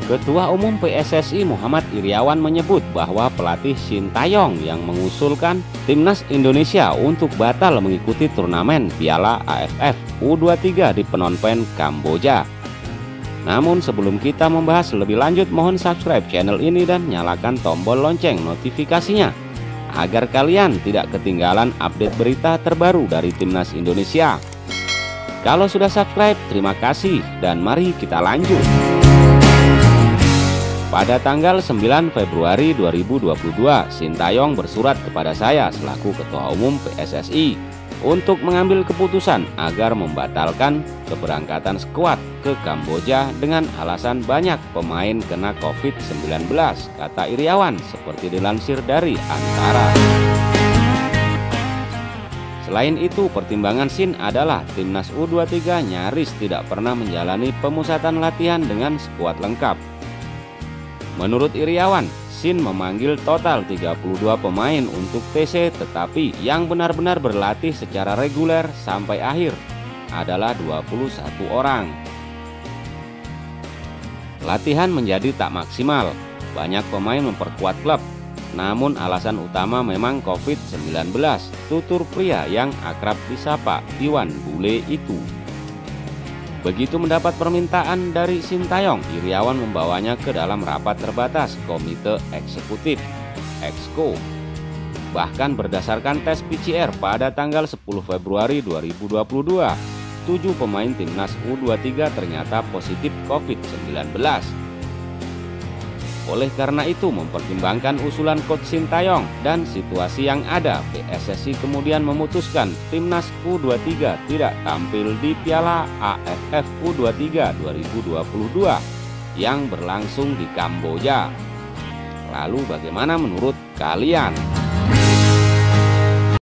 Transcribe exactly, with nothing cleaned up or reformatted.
Ketua Umum P S S I Muhammad Iriawan menyebut bahwa pelatih Shin Taeyong yang mengusulkan timnas Indonesia untuk batal mengikuti turnamen Piala A F F U dua puluh tiga di Phnom Penh, Kamboja. Namun sebelum kita membahas lebih lanjut, mohon subscribe channel ini dan nyalakan tombol lonceng notifikasinya agar kalian tidak ketinggalan update berita terbaru dari timnas Indonesia. Kalau sudah subscribe, terima kasih dan mari kita lanjut. Pada tanggal sembilan Februari dua ribu dua puluh dua, Shin Taeyong bersurat kepada saya selaku Ketua Umum P S S I untuk mengambil keputusan agar membatalkan keberangkatan skuad ke Kamboja dengan alasan banyak pemain kena COVID sembilan belas, kata Iriawan seperti dilansir dari Antara. Selain itu, pertimbangan Shin adalah timnas U dua puluh tiga nyaris tidak pernah menjalani pemusatan latihan dengan skuad lengkap. Menurut Iriawan, Shin memanggil total tiga puluh dua pemain untuk T C, tetapi yang benar-benar berlatih secara reguler sampai akhir adalah dua puluh satu orang. Latihan menjadi tak maksimal, banyak pemain memperkuat klub, namun alasan utama memang COVID sembilan belas, tutur pria yang akrab disapa Iwan Bule itu. Begitu mendapat permintaan dari Shin Taeyong, Iriawan membawanya ke dalam rapat terbatas Komite Eksekutif (Exco). Bahkan berdasarkan tes P C R pada tanggal sepuluh Februari dua ribu dua puluh dua, tujuh pemain timnas U dua puluh tiga ternyata positif COVID sembilan belas. Oleh karena itu, mempertimbangkan usulan Coach Shin Taeyong dan situasi yang ada, P S S I kemudian memutuskan timnas U dua puluh tiga tidak tampil di Piala A F F U dua puluh tiga dua ribu dua puluh dua yang berlangsung di Kamboja. Lalu bagaimana menurut kalian?